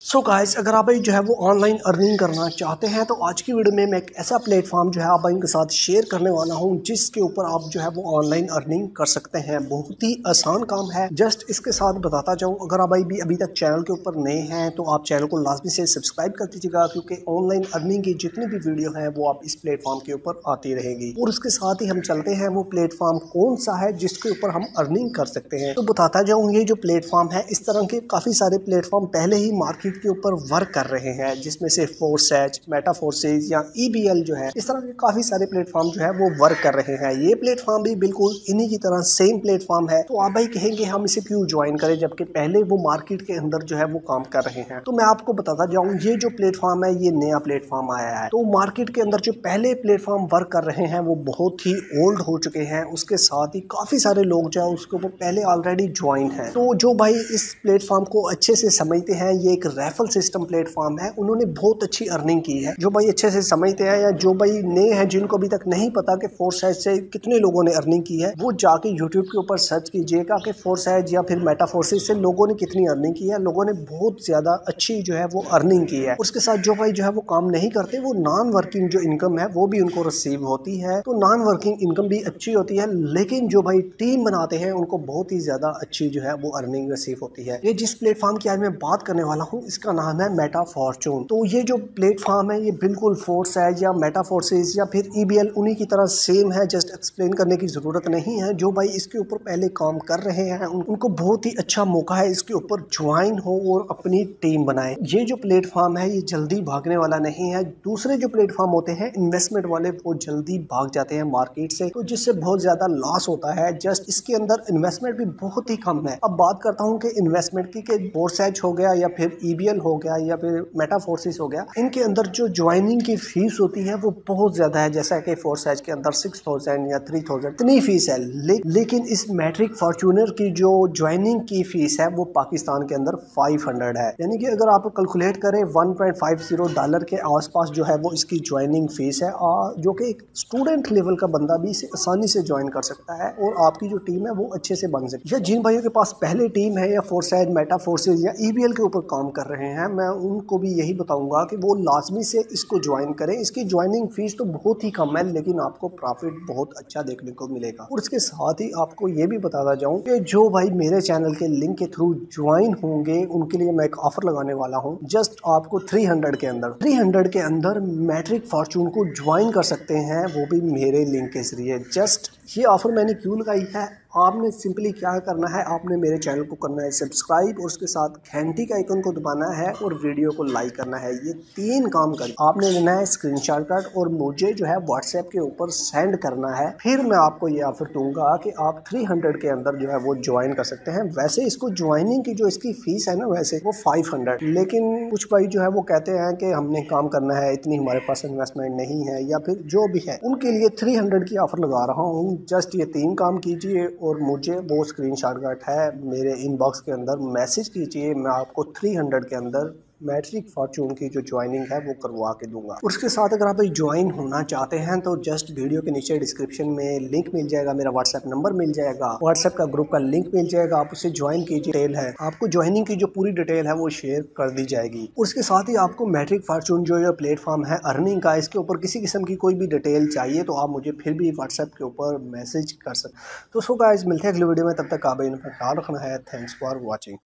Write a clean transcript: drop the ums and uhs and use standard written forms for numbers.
So guys, अगर आप भाई जो है वो ऑनलाइन अर्निंग करना चाहते हैं तो आज की वीडियो में मैं एक ऐसा प्लेटफॉर्म जो है आप भाई के साथ शेयर करने वाला हूं जिसके ऊपर आप जो है वो ऑनलाइन अर्निंग कर सकते हैं। बहुत ही आसान काम है। जस्ट इसके साथ बताता जाऊं, अगर आप भाई भी अभी तक चैनल के ऊपर नए हैं तो आप चैनल को लाजमी से सब्सक्राइब कर दीजिएगा, क्योंकि ऑनलाइन अर्निंग की जितनी भी वीडियो है वो आप इस प्लेटफॉर्म के ऊपर आती रहेगी। और उसके साथ ही हम चलते हैं वो प्लेटफॉर्म कौन सा है जिसके ऊपर हम अर्निंग कर सकते हैं। तो बताता जाऊँ, ये जो प्लेटफॉर्म है, इस तरह के काफ़ी सारे प्लेटफॉर्म पहले ही मार्केट के ऊपर वर्क कर रहे हैं, जिसमें से फोर्सेज, मेटाफोर्सेज या ईबीएल जो है, इस तरह के काफी सारे प्लेटफॉर्म जो है वो वर्क कर रहे हैं। ये प्लेटफॉर्म भी बिल्कुल इन्हीं की तरह सेम प्लेटफॉर्म है। तो आप भाई कहेंगे हम इसे क्यों ज्वाइन करें, जबकि पहले वो मार्केट के अंदर जो है वो काम कर रहे हैं। तो मैं आपको बताता जाऊं, ये जो प्लेटफॉर्म है ये नया प्लेटफॉर्म आया है। तो मार्केट के अंदर जो पहले प्लेटफॉर्म वर्क कर रहे हैं वो बहुत ही ओल्ड हो चुके हैं। उसके साथ ही काफी सारे लोग जो है उसके ऊपर पहले ऑलरेडी ज्वाइन है। तो जो भाई इस प्लेटफॉर्म को अच्छे से समझते हैं, ये एक रेफरल सिस्टम प्लेटफॉर्म है, उन्होंने बहुत अच्छी अर्निंग की है। जो भाई अच्छे से समझते हैं या जो भाई नए हैं, जिनको अभी तक नहीं पता कि फोर्सेज से कितने लोगों ने अर्निंग की है, वो जाके यूट्यूब के ऊपर सर्च कीजिएगा कि फोर्सेज या फिर मेटाफोर्सेज से लोगों ने कितनी अर्निंग की है। लोगों ने बहुत ज्यादा अच्छी जो है वो अर्निंग की है। उसके साथ जो भाई जो है वो काम नहीं करते, वो नॉन वर्किंग जो इनकम है वो भी उनको रिसीव होती है। तो नॉन वर्किंग इनकम भी अच्छी होती है, लेकिन जो भाई टीम बनाते हैं उनको बहुत ही ज्यादा अच्छी जो है वो अर्निंग रिसीव होती है। ये जिस प्लेटफॉर्म की आज मैं बात करने वाला हूँ, इसका नाम है मेटाफॉर्चून। तो ये जो प्लेटफॉर्म है ये बिल्कुल फोर्सेज या मेटाफोर्सेज या फिर ईबीएल उन्हीं की तरह सेम है। जस्ट एक्सप्लेन करने की जरूरत नहीं है। जो भाई इसके ऊपर पहले काम कर रहे हैं उनको बहुत ही अच्छा मौका है इसके ऊपर ज्वाइन हो और अपनी टीम बनाए। ये जो प्लेटफॉर्म है ये जल्दी भागने वाला नहीं है। दूसरे जो प्लेटफॉर्म होते हैं इन्वेस्टमेंट वाले, वो जल्दी भाग जाते हैं मार्केट से, तो जिससे बहुत ज्यादा लॉस होता है। जस्ट इसके अंदर इन्वेस्टमेंट भी बहुत ही कम है। अब बात करता हूँ कि इन्वेस्टमेंट की, फोर्सेज हो गया या फिर ईबीएल हो गया या फिर मेटाफोर्सेज हो गया, इनके अंदर जो ज्वाइनिंग की फीस होती है वो बहुत ज्यादा है। जैसा कि फोर्सेज के अंदर 6000 या 3000 इतनी फीस है, लेकिन इस मैट्रिक फॉर्च्यूनर की जो ज्वाइनिंग की फीस है वो पाकिस्तान के अंदर 500 है। यानी कि अगर आप कैलकुलेट करें $1.50 के आसपास जो है वो इसकी ज्वाइनिंग फीस है, जो कि एक स्टूडेंट लेवल का बंदा भी इसे आसानी से ज्वाइन कर सकता है और आपकी जो टीम है वो अच्छे से बन सकती है। या जिन भाइयों के पास पहले टीम है या फोर्सेज, मेटाफोर्सेज या ईबीएल के ऊपर काम कर रहे हैं, मैं उनको भी यही बताऊंगा कि वो लाजमी से इसको ज्वाइन करें। इसकी ज्वाइनिंग फीस तो बहुत ही कम है, लेकिन आपको प्रॉफिट बहुत अच्छा देखने को मिलेगा। और इसके साथ ही आपको ये भी बताता जाऊं कि जो भाई मेरे चैनल के लिंक के थ्रू ज्वाइन होंगे उनके लिए मैं एक ऑफर लगाने वाला हूं। जस्ट आपको 300 के अंदर मैट्रिक फॉर्चून को ज्वाइन कर सकते हैं, वो भी मेरे लिंक के जरिए। जस्ट ये ऑफर मैंने क्यों लगाई है, आपने सिंपली क्या करना है, आपने मेरे चैनल को करना है सब्सक्राइब और उसके साथ घंटी का आइकन को दबाना है और वीडियो को लाइक करना है। ये 3 काम कर आपने लेना है स्क्रीनशॉट और मुझे जो है व्हाट्सएप के ऊपर सेंड करना है। फिर मैं आपको ये ऑफर दूंगा कि आप 300 के अंदर जो है वो ज्वाइन कर सकते हैं। वैसे इसको ज्वाइनिंग की जो इसकी फीस है ना, वैसे वो 500, लेकिन कुछ भाई जो है वो कहते हैं कि हमने काम करना है, इतनी हमारे पास इन्वेस्टमेंट नहीं है या फिर जो भी है, उनके लिए 300 की ऑफर लगा रहा हूँ। जस्ट ये 3 काम कीजिए और मुझे वो स्क्रीनशॉट है मेरे इनबॉक्स के अंदर मैसेज कीजिए। मैं आपको 300 के अंदर मैट्रिक फॉर्चून की जो ज्वाइनिंग है वो करवा के दूंगा। उसके साथ अगर आप ज्वाइन होना चाहते हैं तो जस्ट वीडियो के नीचे डिस्क्रिप्शन में लिंक मिल जाएगा, मेरा व्हाट्सएप नंबर मिल जाएगा, व्हाट्सएप का ग्रुप का लिंक मिल जाएगा, आप उसे ज्वाइन कीजिए। डिटेल है, आपको ज्वाइनिंग की जो पूरी डिटेल है वो शेयर कर दी जाएगी। उसके साथ ही आपको मैट्रिक फॉर्चून जो ये प्लेटफॉर्म है अर्निंग का, इसके ऊपर किसी किस्म की कोई भी डिटेल चाहिए तो आप मुझे फिर भी व्हाट्सएप के ऊपर मैसेज कर सकते। तो सो गाइस, मिलते हैं अगली वीडियो में, तब तक आप इन पर ख्याल रखना है। Thanks for watching.